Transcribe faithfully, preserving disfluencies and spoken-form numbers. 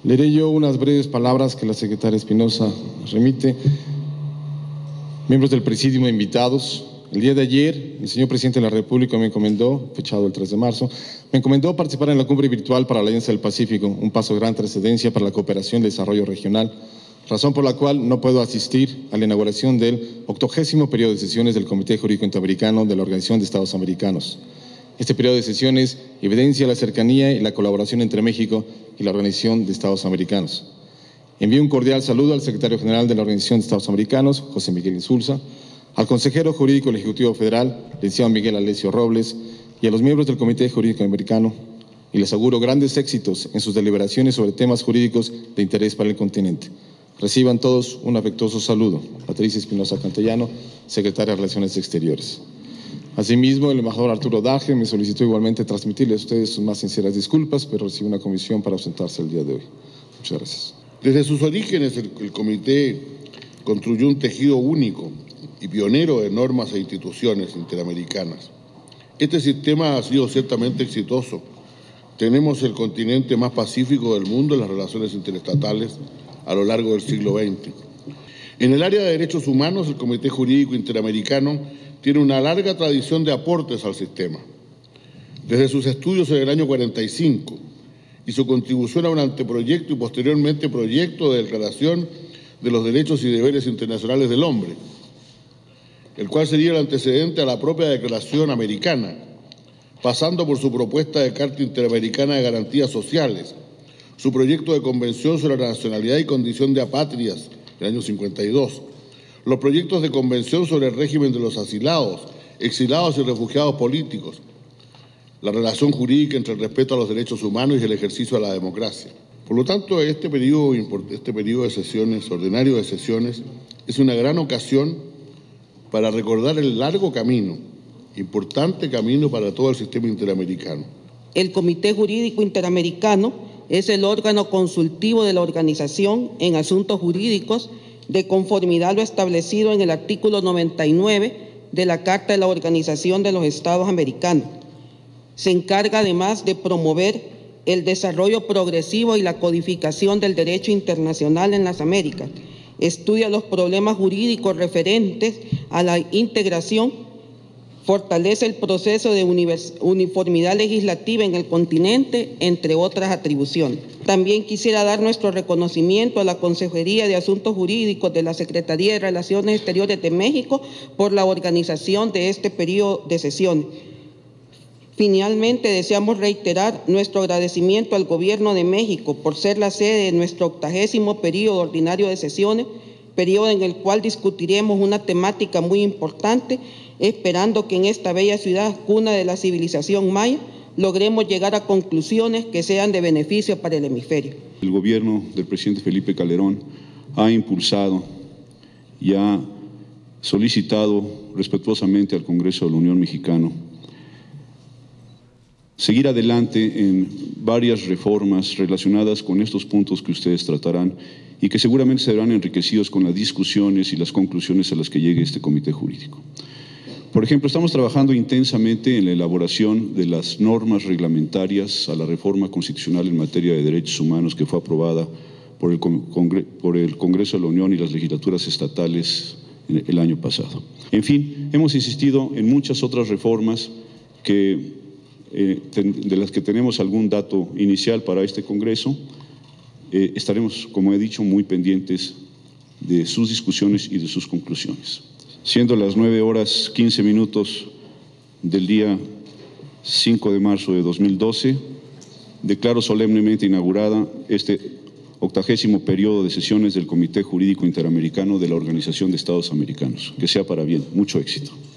Leeré yo unas breves palabras que la secretaria Espinosa remite. Miembros del presidium invitados, el día de ayer el señor presidente de la República me encomendó, fechado el tres de marzo, me encomendó participar en la cumbre virtual para la Alianza del Pacífico, un paso de gran trascendencia para la cooperación y desarrollo regional, razón por la cual no puedo asistir a la inauguración del octogésimo periodo de sesiones del Comité Jurídico Interamericano de la Organización de Estados Americanos. Este periodo de sesiones evidencia la cercanía y la colaboración entre México y la Organización de Estados Americanos. Envío un cordial saludo al secretario general de la Organización de Estados Americanos, José Miguel Insulza, al consejero jurídico del Ejecutivo Federal, licenciado Miguel Alessio Robles, y a los miembros del Comité Jurídico Americano, y les auguro grandes éxitos en sus deliberaciones sobre temas jurídicos de interés para el continente. Reciban todos un afectuoso saludo. Patricia Espinosa Cantellano, secretaria de Relaciones Exteriores. Asimismo, el embajador Arturo Daje me solicitó igualmente transmitirle a ustedes sus más sinceras disculpas, pero recibe una comisión para ausentarse el día de hoy. Muchas gracias. Desde sus orígenes, el, el comité construyó un tejido único y pionero de normas e instituciones interamericanas. Este sistema ha sido ciertamente exitoso. Tenemos el continente más pacífico del mundo en las relaciones interestatales a lo largo del siglo veinte. En el área de derechos humanos, el Comité Jurídico Interamericano tiene una larga tradición de aportes al sistema. Desde sus estudios en el año cuarenta y cinco y su contribución a un anteproyecto y posteriormente proyecto de declaración de los derechos y deberes internacionales del hombre, el cual sería el antecedente a la propia Declaración Americana, pasando por su propuesta de Carta Interamericana de Garantías Sociales, su proyecto de Convención sobre la Nacionalidad y Condición de Apátridas, del año cincuenta y dos, los proyectos de Convención sobre el régimen de los asilados, exilados y refugiados políticos, la relación jurídica entre el respeto a los derechos humanos y el ejercicio de la democracia. Por lo tanto, este periodo, este periodo de sesiones, ordinario de sesiones, es una gran ocasión para recordar el largo camino, importante camino para todo el sistema interamericano. El Comité Jurídico Interamericano es el órgano consultivo de la organización en asuntos jurídicos de conformidad a lo establecido en el artículo noventa y nueve de la Carta de la Organización de los Estados Americanos. Se encarga además de promover el desarrollo progresivo y la codificación del derecho internacional en las Américas. Estudia los problemas jurídicos referentes a la integración, fortalece el proceso de uniformidad legislativa en el continente, entre otras atribuciones. También quisiera dar nuestro reconocimiento a la Consejería de Asuntos Jurídicos de la Secretaría de Relaciones Exteriores de México por la organización de este periodo de sesiones. Finalmente, deseamos reiterar nuestro agradecimiento al Gobierno de México por ser la sede de nuestro octagésimo periodo ordinario de sesiones, periodo en el cual discutiremos una temática muy importante, esperando que en esta bella ciudad, cuna de la civilización maya, logremos llegar a conclusiones que sean de beneficio para el hemisferio. El gobierno del presidente Felipe Calderón ha impulsado y ha solicitado respetuosamente al Congreso de la Unión Mexicana seguir adelante en varias reformas relacionadas con estos puntos que ustedes tratarán y que seguramente serán enriquecidos con las discusiones y las conclusiones a las que llegue este comité jurídico. Por ejemplo, estamos trabajando intensamente en la elaboración de las normas reglamentarias a la reforma constitucional en materia de derechos humanos que fue aprobada por el, Congre- por el Congreso de la Unión y las legislaturas estatales el año pasado. En fin, hemos insistido en muchas otras reformas que, eh, ten, de las que tenemos algún dato inicial para este Congreso. Eh, estaremos, como he dicho, muy pendientes de sus discusiones y de sus conclusiones. Siendo las nueve horas quince minutos del día cinco de marzo de dos mil doce, declaro solemnemente inaugurada este octagésimo periodo de sesiones del Comité Jurídico Interamericano de la Organización de Estados Americanos. Que sea para bien. Mucho éxito.